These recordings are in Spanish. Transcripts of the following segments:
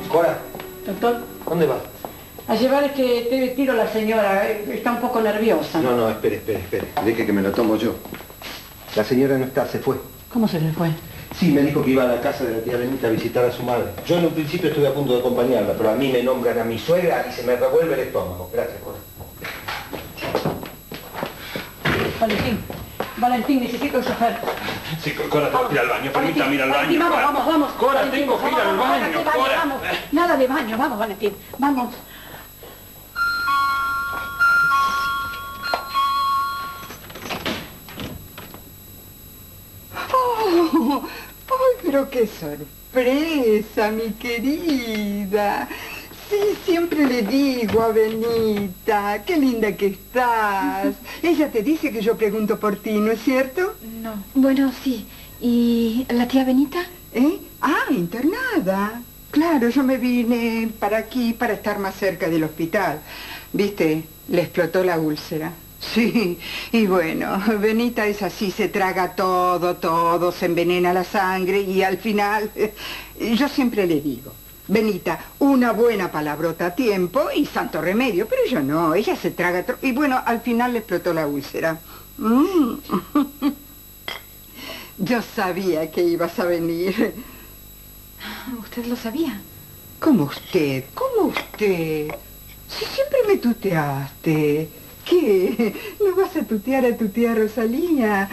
Cora. Doctor. ¿Dónde va? A llevar este tiro a la señora. Está un poco nerviosa. No, espere. Deje que me lo tomo yo. La señora no está, se fue. ¿Cómo se le fue? Sí, me dijo que iba a la casa de la tía Benita a visitar a su madre. Yo en un principio estuve a punto de acompañarla, pero a mí me nombran a mi suegra y se me revuelve el estómago. Gracias, Cora. Valentín, necesito un chofer. Sí, Cora, tengo que ir al baño. Permítame ir al baño. Vamos. Cora, Valentín, tengo que ir al baño, Cora. Vamos. Nada de baño, vamos, Valentín. Vamos. ¡Oh! ¡Ay, pero qué sorpresa, mi querida! Sí, siempre le digo a Benita, qué linda que estás. Ella te dice que yo pregunto por ti, ¿no es cierto? No. Bueno, sí. ¿Y la tía Benita? ¿Eh? Ah, internada. Claro, yo me vine para aquí para estar más cerca del hospital. ¿Viste? Le explotó la úlcera. Sí, y bueno, Benita es así, se traga todo, se envenena la sangre y al final, yo siempre le digo, Benita, una buena palabrota a tiempo y santo remedio, pero yo no, ella se traga y bueno, al final le explotó la úlcera. Yo sabía que ibas a venir. ¿Usted lo sabía? ¿Cómo usted? Si siempre me tuteaste. ¿Qué? ¿No vas a tutear a tu tía Rosalía?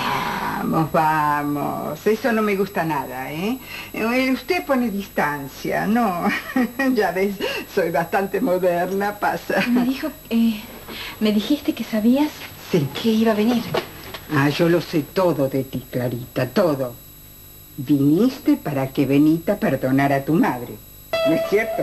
Vamos. Eso no me gusta nada, ¿eh? Usted pone distancia, ¿no? Ya ves, soy bastante moderna, pasa. Me dijiste que sabías sí. Que iba a venir. Ah, yo lo sé todo de ti, Clarita, todo. Viniste para que Benita perdonara a tu madre, ¿no es cierto?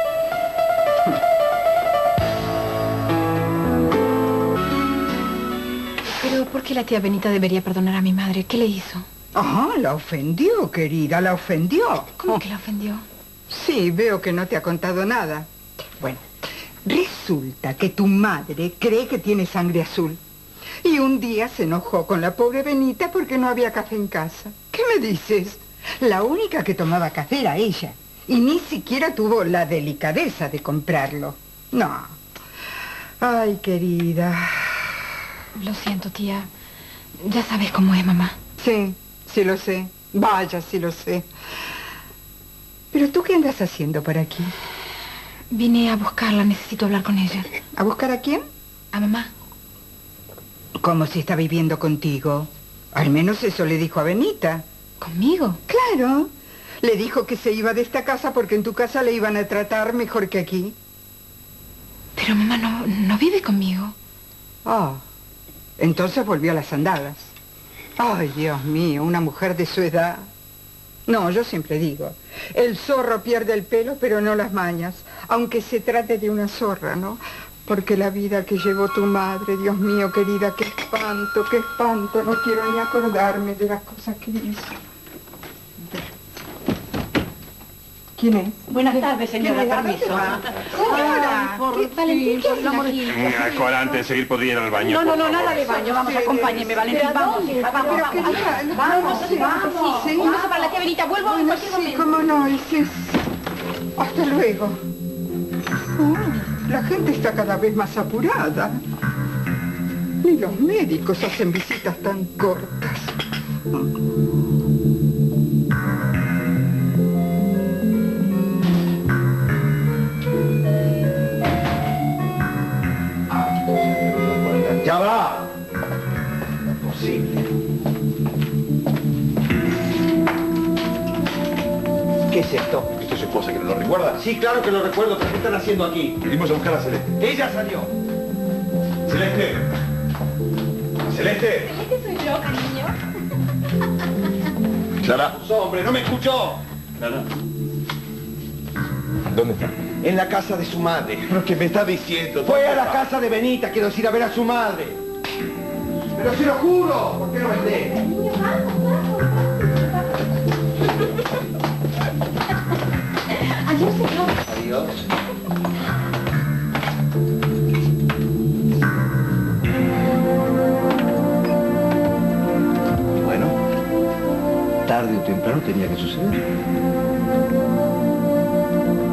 Pero ¿por qué la tía Benita debería perdonar a mi madre? ¿Qué le hizo? Ah, la ofendió, querida, la ofendió. ¿Cómo que la ofendió? Sí, veo que no te ha contado nada. Bueno, resulta que tu madre cree que tiene sangre azul. Y un día se enojó con la pobre Benita porque no había café en casa. ¿Qué me dices? La única que tomaba café era ella. Y ni siquiera tuvo la delicadeza de comprarlo. No. Ay, querida. Lo siento, tía. Ya sabes cómo es, mamá. Sí, sí lo sé. Vaya, sí lo sé. ¿Pero tú qué andas haciendo por aquí? Vine a buscarla, necesito hablar con ella. ¿A buscar a quién? A mamá. ¿Cómo si está viviendo contigo? Al menos eso le dijo a Benita. ¿Conmigo? Claro. Le dijo que se iba de esta casa porque en tu casa le iban a tratar mejor que aquí. Pero mamá no vive conmigo. Ah, entonces volvió a las andadas. Ay, Dios mío, una mujer de su edad. No, yo siempre digo, el zorro pierde el pelo, pero no las mañas, aunque se trate de una zorra, ¿no? Porque la vida que llevó tu madre, Dios mío, querida, qué espanto, no quiero ni acordarme de las cosas que hizo. ¿Quién es? Buenas tardes, señora, permiso. Cora, Valentín, ¿qué haces aquí? Cora, antes de seguir podría ir al baño. No, nada de baño. Vamos, acompáñeme, Valentín. Vamos, vamos. Sí. Vamos para la tía Benita, vuelvo en cualquier momento. Sí, cómo no, sí. Hasta luego. La gente está cada vez más apurada. Ni los médicos hacen visitas tan cortas. ¡Ya va! Imposible. ¿Qué es esto? ¿Esto es su esposa que no lo recuerda? Sí, claro que lo recuerdo, pero ¿qué están haciendo aquí? Venimos a buscar a Celeste. ¡Ella salió! ¡Celeste! ¡Celeste! ¿Este soy yo, cariño? Clara. ¡Hombre, no me escuchó! Clara. ¿Dónde está? En la casa de su madre. ¿Pero qué me está diciendo? Fue a la casa de Benita, quiero decir, a ver a su madre. Pero se lo juro, ¿por qué no vendé? Adiós, señor. Adiós. Bueno, tarde o temprano tenía que suceder.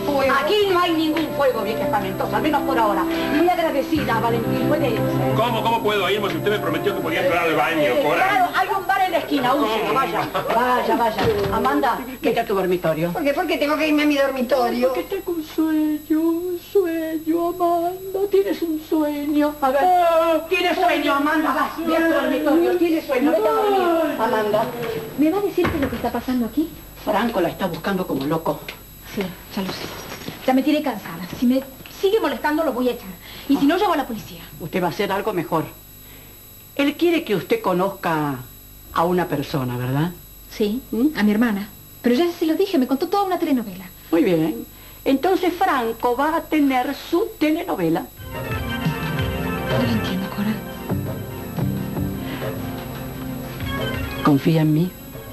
fuego. Aquí no hay ningún fuego, vieja espantosa, al menos por ahora. Muy agradecida, Valentín, puede irse. ¿Cómo puedo irme si usted me prometió que podía entrar al baño? Claro, hay un bar en la esquina, úselo, vaya. Vaya. Amanda, vete a tu dormitorio. ¿Por qué? ¿Por qué tengo que irme a mi dormitorio? Porque tengo un sueño, Amanda. Tienes un sueño. A ver, tienes sueño, Amanda. Vas, ve a tu dormitorio. Tienes sueño, vete a dormir. Amanda, ¿Me va a decir qué es lo que está pasando aquí? Franco la está buscando como loco. Sí, ya lo sé. Ya me tiene cansada. Si me sigue molestando, lo voy a echar. Y si no, llamo a la policía. Usted va a hacer algo mejor. Él quiere que usted conozca a una persona, ¿verdad? Sí, a mi hermana. Pero ya se lo dije, me contó toda una telenovela. Muy bien. Entonces Franco va a tener su telenovela. No lo entiendo, Cora. ¿Confía en mí?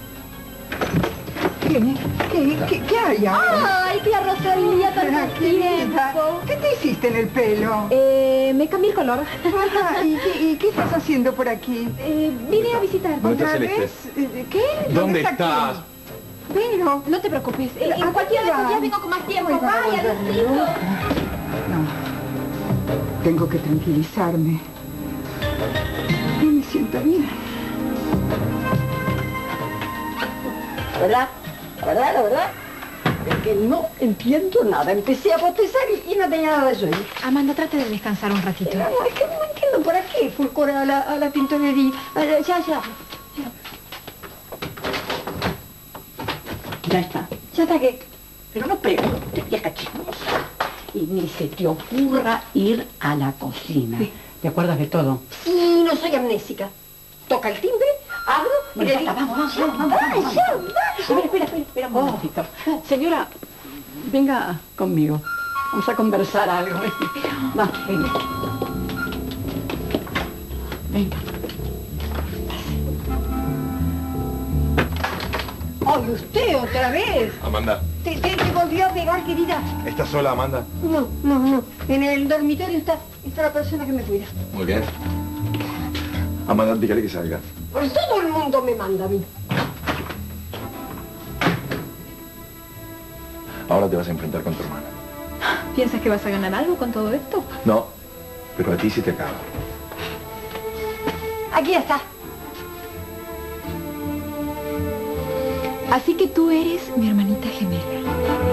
¿Qué hay ahora? ¡Ay, tía Rosalía, tanto Querida, tiempo! ¿qué te hiciste en el pelo? Me cambié el color. Ajá, ¿y qué estás haciendo por aquí? Vine a visitar. ¿Dónde está ¿Otra Celeste? vez? ¿Qué? ¿Dónde está estás? quién? Pero... No te preocupes. En ¿A cualquier dónde otro va? día vengo con más tiempo. Voy para Vaya, volverme Lucito. loca. No. Tengo que tranquilizarme. No me siento bien. La verdad, es que no entiendo nada. Empecé a bostezar y no tenía nada de sueño. Amanda, trate de descansar un ratito. No, es que no entiendo para qué Fulcora a la tintorería. Ya. Ya está que... Pero no pregunte, vieja chismosa. Y ni se te ocurra ir a la cocina. Sí. ¿Te acuerdas de todo? Sí, no soy amnésica. Toca el timbre, abro y le digo... Vamos. Ya. Espera un momentito. Señora, venga conmigo. Vamos a conversar algo. Va, venga. Venga. ¡Ay, usted otra vez! Amanda, ¿Te volvió a pegar, querida? ¿estás sola, Amanda? No. En el dormitorio está la persona que me cuida. Muy bien. Amanda, dígale que salga. Pues todo el mundo me manda a mí. Ahora te vas a enfrentar con tu hermana. ¿Piensas que vas a ganar algo con todo esto? No, pero a ti sí te acaba. Aquí está. Así que tú eres mi hermanita gemela.